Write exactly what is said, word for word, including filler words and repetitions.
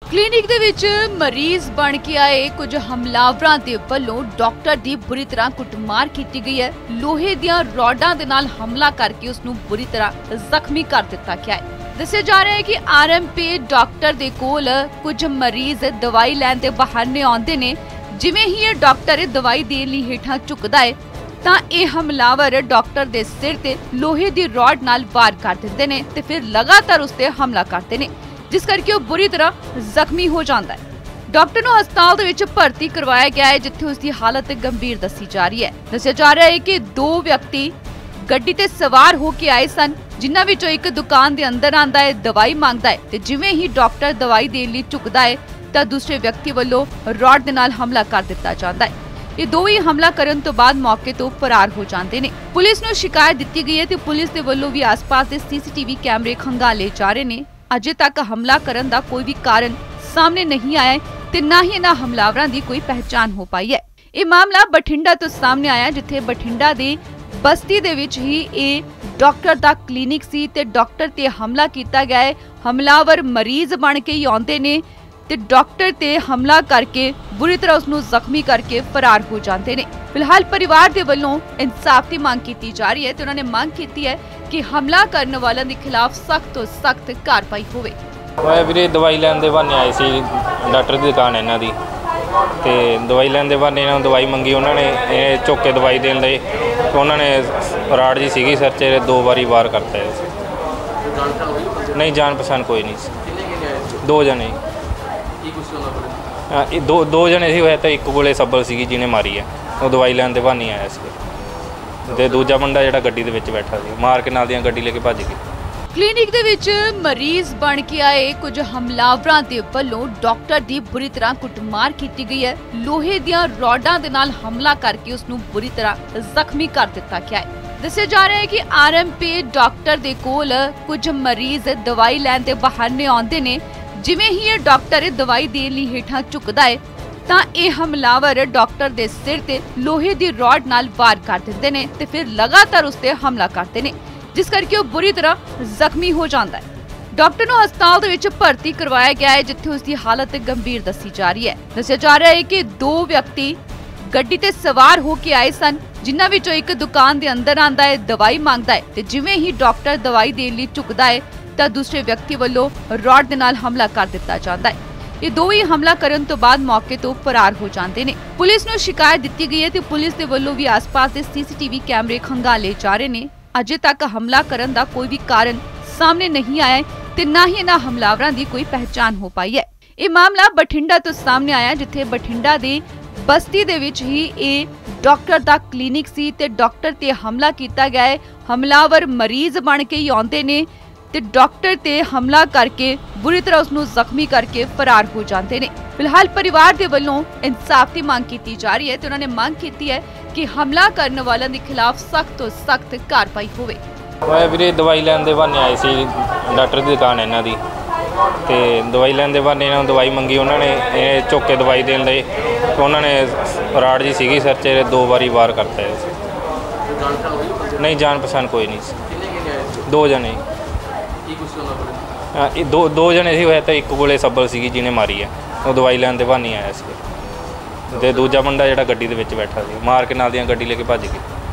Clinic ਦੇ ਵਿੱਚ ਮਰੀਜ਼ ਬਣ ਕੇ ਆਏ ਕੁਝ ਹਮਲਾਵਰਾਂ ਦੇ ਵੱਲੋਂ ਡਾਕਟਰ ਦੀ ਬੁਰੀ ਤਰ੍ਹਾਂ ਕੁੱਟਮਾਰ ਕੀਤੀ ਗਈ ਹੈ। ਲੋਹੇ ਦੀਆਂ ਰੋਡਾਂ ਦੇ ਨਾਲ ਹਮਲਾ ਕਰਕੇ ਉਸ ਨੂੰ ਬੁਰੀ ਤਰ੍ਹਾਂ ਜ਼ਖਮੀ ਕਰ ਦਿੱਤਾ ਗਿਆ ਹੈ। ਦੱਸਿਆ ਜਾ ਰਿਹਾ ਹੈ ਕਿ ਆਰਐਮਪੀ ਡਾਕਟਰ ਦੇ ਕੋਲ ਕੁਝ ਮਰੀਜ਼ ਦਵਾਈ ਲੈਣ ਦੇ ਬਹਾਨੇ ਆਉਂਦੇ ਨੇ। ਜਿਵੇਂ ਹੀ ਇਹ ਡਾਕਟਰ ਦਵਾਈ ਦੇਣ ਲਈ ਹੇਠਾਂ ਝੁਕਦਾ ਹੈ ਤਾਂ ਇਹ ਹਮਲਾਵਰ ਡਾਕਟਰ ਦੇ ਸਿਰ ਤੇ ਲੋਹੇ ਦੀ ਰੋਡ ਨਾਲ ਵਾਰ ਕਰ ਦਿੰਦੇ ਨੇ ਤੇ ਫਿਰ ਲਗਾਤਾਰ ਉਸ ਤੇ ਹਮਲਾ ਕਰਦੇ ਨੇ, ਜਿਸ ਕਰਕੇ ਉਹ ਬੁਰੀ ਤਰ੍ਹਾਂ ਜ਼ਖਮੀ ਹੋ ਜਾਂਦਾ ਹੈ। ਡਾਕਟਰ ਨੂੰ ਹਸਪਤਾਲ ਦੇ ਵਿੱਚ ਭਰਤੀ ਕਰਵਾਇਆ ਗਿਆ ਹੈ, ਜਿੱਥੇ ਉਸ ਦੀ ਹਾਲਤ ਗੰਭੀਰ ਦੱਸੀ ਜਾ ਰਹੀ ਹੈ। ਦੱਸਿਆ ਜਾ ਰਿਹਾ ਹੈ ਕਿ ਦੋ ਵਿਅਕਤੀ ਗੱਡੀ ਤੇ ਸਵਾਰ ਹੋ ਕੇ ਆਏ ਸਨ, ਜਿਨ੍ਹਾਂ ਵਿੱਚੋਂ ਇੱਕ ਦੁਕਾਨ ਦੇ ਅੰਦਰ ਆਂਦਾ ਹੈ, ਦਵਾਈ ਮੰਗਦਾ ਹੈ ਤੇ ਜਿਵੇਂ ਹੀ ਡਾਕਟਰ ਦਵਾਈ ਦੇਣ ਲਈ ਝੁਕਦਾ ਹੈ ਤਾਂ ਦੂਸਰੇ ਵਿਅਕਤੀ ਵੱਲੋਂ ਰੋਡ ਦੇ ਨਾਲ ਹਮਲਾ ਕਰ ਦਿੱਤਾ ਜਾਂਦਾ ਹੈ। ਇਹ ਦੋਵੇਂ ਹਮਲਾ ਕਰਨ ਤੋਂ ਬਾਅਦ ਮੌਕੇ ਤੋਂ ਫਰਾਰ ਹੋ ਜਾਂਦੇ ਨੇ। ਪੁਲਿਸ ਨੂੰ ਸ਼ਿਕਾਇਤ ਦਿੱਤੀ ਗਈ ਹੈ ਤੇ ਪੁਲਿਸ ਦੇ ਵੱਲੋਂ ਵੀ ਆਸ-ਪਾਸ ਦੇ ਸੀਸੀਟੀਵੀ ਕੈਮਰੇ ਖੰਗਾਲੇ ਜਾ ਰਹੇ ਨੇ। ਅਜੇ ਤੱਕ ਹਮਲਾ ਕਰਨ ਦਾ ਕੋਈ ਵੀ ਕਾਰਨ ਸਾਹਮਣੇ ਨਹੀਂ ਆਇਆ ਤੇ ਨਾ ਹੀ ਇਹਨਾਂ ਹਮਲਾਵਰਾਂ ਦੀ ਕੋਈ ਪਹਿਚਾਣ ਹੋ ਪਾਈ ਹੈ। ਇਹ ਮਾਮਲਾ ਬਠਿੰਡਾ ਤੋਂ ਸਾਹਮਣੇ ਆਇਆ, ਜਿੱਥੇ ਬਠਿੰਡਾ ਦੀ ਬਸਤੀ ਦੇ ਵਿੱਚ ਹੀ ਇਹ ਡਾਕਟਰ ਦਾ ਕਲੀਨਿਕ ਸੀ ਤੇ ਡਾਕਟਰ ਤੇ ਹਮਲਾ ਕੀਤਾ ਗਿਆ ਹੈ। ਹਮਲਾਵਰ ਮਰੀਜ਼ ਬਣ ਕੇ ਹੀ ਆਉਂਦੇ ਨੇ ਤੇ ਡਾਕਟਰ ਤੇ ਹਮਲਾ ਕਰਕੇ ਬੁਰੀ ਤਰ੍ਹਾਂ ਉਸ ਨੂੰ ਜ਼ਖਮੀ ਕਰਕੇ ਫਰਾਰ ਹੋ ਜਾਂਦੇ ਨੇ। ਫਿਲਹਾਲ ਪਰਿਵਾਰ ਦੇ ਵੱਲੋਂ ਇਨਸਾਫ ਦੀ ਮੰਗ ਕੀਤੀ ਜਾ ਰਹੀ ਹੈ ਤੇ ਉਹਨਾਂ ਨੇ ਮੰਗ ਕੀਤੀ ਹੈ ਕਿ ਹਮਲਾ ਕਰਨ ਵਾਲਿਆਂ ਦੇ ਖਿਲਾਫ ਸਖਤ ਤੋਂ ਸਖਤ ਕਾਰਵਾਈ ਹੋਵੇ। ਮੈਂ ਵੀਰੇ ਦਵਾਈ ਲੈਣ ਦੇ ਬਹਾਨੇ ਆਏ ਸੀ, ਡਾਕਟਰ ਦੀ ਦੁਕਾਨ ਇਹਨਾਂ ਦੀ, ਤੇ ਦਵਾਈ ਲੈਣ ਦੇ ਬਹਾਨੇ ਇਹਨਾਂ ਨੂੰ ਦਵਾਈ ਮੰਗੀ। ਉਹਨਾਂ ਨੇ ਇਹ ਝੁੱਕ ਕੇ ਦਵਾਈ ਦੇਣ ਲਈ ਉਹਨਾਂ ਨੇ ਰਾੜ ਜੀ ਸੀਗੀ ਸਿਰ 'ਚ, ਦੋ ਵਾਰੀ ਵਾਰ ਕਰਤਾ ਹੈ। ਨਹੀਂ, ਜਾਣ ਪਛਾਣ ਕੋਈ ਨਹੀਂ ਸੀ। ਦੋ ਜਣੇ ਇਹ ਦੋ ਦੋ ਜਣੇ ਸੀ ਹੋਇਆ ਤਾਂ ਇੱਕ ਕੋਲੇ ਸੱਬਲ ਸੀਗੀ ਜਿਹਨੇ ਮਾਰੀ ਹੈ। ਉਹ ਦਵਾਈ ਲੈਣ ਦੇ ਬਹਾਨੇ ਆਇਆ ਸੀ ਤੇ ਦੂਜਾ ਮੁੰਡਾ ਜਿਹੜਾ ਗੱਡੀ ਦੇ ਵਿੱਚ ਬੈਠਾ ਸੀ ਮਾਰ ਕੇ ਨਾਲ ਦੀਆਂ ਗੱਡੀ ਲੈ ਕੇ ਭੱਜ ਗਈ। ਕਲੀਨਿਕ ਦੇ ਵਿੱਚ ਮਰੀਜ਼ ਬਣ ਕੇ ਆਏ ਕੁਝ ਹਮਲਾਵਰਾਂ ਦੇ ਵੱਲੋਂ ਡਾਕਟਰ ਦੀ ਬੁਰੀ ਤਰ੍ਹਾਂ ਕੁੱਟਮਾਰ ਕੀਤੀ ਗਈ ਹੈ। ਲੋਹੇ ਦੀਆਂ ਰੋਡਾਂ ਦੇ ਨਾਲ ਹਮਲਾ ਕਰਕੇ ਉਸ ਨੂੰ ਬੁਰੀ ਤਰ੍ਹਾਂ ਜ਼ਖਮੀ ਕਰ ਦਿੱਤਾ ਗਿਆ ਹੈ। ਦੱਸਿਆ ਜਾ ਰਿਹਾ ਹੈ ਕਿ ਆਰਐਮਪੀ ਡਾਕਟਰ ਦੇ ਕੋਲ ਕੁਝ ਮਰੀਜ਼ ਦਵਾਈ ਲੈਣ ਦੇ ਬਹਾਨੇ ਆਉਂਦੇ ਨੇ। ਜਿਵੇਂ ਹੀ ਇਹ ਡਾਕਟਰ ਦਵਾਈ ਦੇਣ ਲਈ ਹੇਠਾਂ ਝੁਕਦਾ ਹੈ ਤਾਂ ਇਹ ਹਮਲਾਵਰ ਡਾਕਟਰ ਦੇ ਸਿਰ ਤੇ ਲੋਹੇ ਦੀ ਰੋਡ ਨਾਲ ਵਾਰ ਕਰ ਦਿੰਦੇ ਨੇ ਤੇ ਫਿਰ ਲਗਾਤਾਰ ਉਸ ਤੇ ਹਮਲਾ ਕਰਦੇ ਨੇ, ਜਿਸ ਕਰਕੇ ਉਹ ਬੁਰੀ ਤਰ੍ਹਾਂ ਜ਼ਖਮੀ ਹੋ ਜਾਂਦਾ ਹੈ। ਡਾਕਟਰ ਨੂੰ ਹਸਪਤਾਲ ਦੇ ਵਿੱਚ ਭਰਤੀ ਕਰਵਾਇਆ ਗਿਆ ਹੈ, ਜਿੱਥੇ ਉਸ ਦੀ ਹਾਲਤ ਗੰਭੀਰ ਦੱਸੀ ਜਾ ਰਹੀ ਹੈ। ਦੱਸਿਆ ਜਾ ਰਿਹਾ ਹੈ ਕਿ ਦੋ ਵਿਅਕਤੀ ਗੱਡੀ ਤੇ ਸਵਾਰ ਹੋ ਕੇ ਆਏ ਸਨ, ਜਿਨ੍ਹਾਂ ਵਿੱਚੋਂ ਇੱਕ ਦੁਕਾਨ ਦੇ ਅੰਦਰ ਆਂਦਾ ਹੈ, ਦਵਾਈ ਮੰਗਦਾ ਹੈ ਤੇ ਜਿਵੇਂ ਹੀ ਡਾਕਟਰ ਦਵਾਈ ਦੇਣ ਲਈ ਝੁਕਦਾ ਹੈ ਤਾਂ ਦੂਸਰੇ ਵਿਅਕਤੀ ਵੱਲੋਂ ਰੋਡ ਦੇ ਨਾਲ ਹਮਲਾ ਕਰ ਦਿੱਤਾ ਜਾਂਦਾ ਹੈ। ਇਹ ਦੋਵੇਂ ਹਮਲਾ ਕਰਨ ਤੋਂ ਬਾਅਦ ਮੌਕੇ ਤੋਂ ਫਰਾਰ ਹੋ ਜਾਂਦੇ ਨੇ। ਪੁਲਿਸ ਨੂੰ ਸ਼ਿਕਾਇਤ ਦਿੱਤੀ ਗਈ ਹੈ ਤੇ ਪੁਲਿਸ ਦੇ ਵੱਲੋਂ ਵੀ ਆਸ-ਪਾਸ ਦੇ ਸੀਸੀਟੀਵੀ ਕੈਮਰੇ ਖੰਗਾਲੇ ਜਾ ਰਹੇ ਨੇ। ਅਜੇ ਤੱਕ ਹਮਲਾ ਕਰਨ ਦਾ ਕੋਈ ਵੀ ਕਾਰਨ ਸਾਹਮਣੇ ਨਹੀਂ ਆਇਆ ਤੇ ਨਾ ਹੀ ਇਹਨਾਂ ਹਮਲਾਵਰਾਂ ਦੀ ਕੋਈ ਪਹਿਚਾਣ ਹੋ ਪਾਈ ਹੈ। ਇਹ ਮਾਮਲਾ ਬਠਿੰਡਾ ਤੋਂ ਸਾਹਮਣੇ ਆਇਆ, ਜਿੱਥੇ ਬਠਿੰਡਾ ਦੀ ਬਸਤੀ ਦੇ ਵਿੱਚ ਹੀ ਇਹ ਡਾਕਟਰ ਦਾ ਕਲੀਨਿਕ ਸੀ ਤੇ ਡਾਕਟਰ ਤੇ ਹਮਲਾ ਕੀਤਾ ਗਿਆ ਹੈ। ਹਮਲਾਵਰ ਮਰੀਜ਼ ਬਣ ਕੇ ਹੀ ਆਉਂਦੇ ਨੇ ਤੇ ਡਾਕਟਰ ਤੇ ਹਮਲਾ ਕਰਕੇ ਬੁਰੀ ਤਰ੍ਹਾਂ ਉਸ ਨੂੰ ਜ਼ਖਮੀ ਕਰਕੇ ਫਰਾਰ ਹੋ ਜਾਂਦੇ ਨੇ। ਫਿਲਹਾਲ ਪਰਿਵਾਰ ਦੇ ਵੱਲੋਂ ਇਨਸਾਫ ਦੀ ਮੰਗ ਕੀਤੀ ਜਾ ਰਹੀ ਹੈ ਤੇ ਉਹਨਾਂ ਨੇ ਮੰਗ ਕੀਤੀ ਹੈ ਕਿ ਹਮਲਾ ਕਰਨ ਵਾਲਿਆਂ ਦੇ ਖਿਲਾਫ ਸਖਤ ਤੋਂ ਸਖਤ ਕਾਰਵਾਈ ਹੋਵੇ। ਮੈਂ ਵੀਰੇ ਦਵਾਈ ਲੈਣ ਦੇ ਬਹਾਨੇ ਆਏ ਸੀ, ਡਾਕਟਰ ਦੀ ਦੁਕਾਨ ਇਹਨਾਂ ਦੀ, ਤੇ ਦਵਾਈ ਲੈਣ ਦੇ ਬਹਾਨੇ ਇਹਨਾਂ ਨੂੰ ਦਵਾਈ ਮੰਗੀ। ਉਹਨਾਂ ਨੇ ਇਹ ਝੁੱਕ ਕੇ ਦਵਾਈ ਦੇਣ ਲਈ ਉਹਨਾਂ ਨੇ ਰਾੜ ਜੀ ਸੀਗੀ ਸਿਰ 'ਚ, ਦੋ ਵਾਰੀ ਵਾਰ ਕਰਤਾ ਹੈ। ਨਹੀਂ, ਜਾਣ ਪਛਾਣ ਕੋਈ ਨਹੀਂ ਸੀ। ਦੋ ਜਣੇ ਇਹ ਦੋ ਦੋ ਜਣੇ ਸੀ ਹੋਇਆ ਤਾਂ ਇੱਕ ਕੋਲੇ ਸੱਬਲ ਸੀਗੀ ਜਿਹਨੇ ਮਾਰੀ ਹੈ। ਉਹ ਦਵਾਈ ਲੈਣ ਦੇ ਬਹਾਨੇ ਆਇਆ ਸੀ ਤੇ ਦੂਜਾ ਮੁੰਡਾ ਜਿਹੜਾ ਗੱਡੀ ਦੇ ਵਿੱਚ ਬੈਠਾ ਸੀ ਮਾਰ ਕੇ ਨਾਲ ਦੀਆਂ ਗੱਡੀ ਲੈ ਕੇ ਭੱਜ ਗਈ।